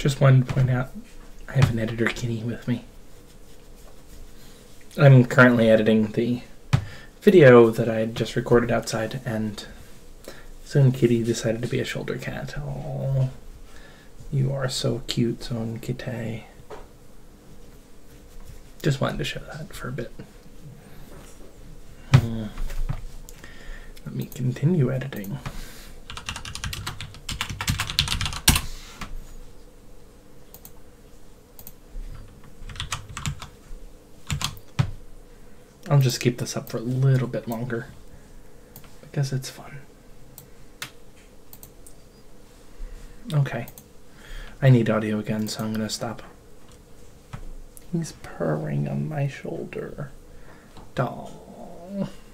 Just wanted to point out I have an editor kitty with me. I'm currently editing the video that I had just recorded outside, and Zoan Kitty decided to be a shoulder cat. Oh, you are so cute, Zoan Kitty. Just wanted to show that for a bit. Let me continue editing. I'll just keep this up for a little bit longer because it's fun. Okay. I need audio again, so I'm going to stop. He's purring on my shoulder. Doll.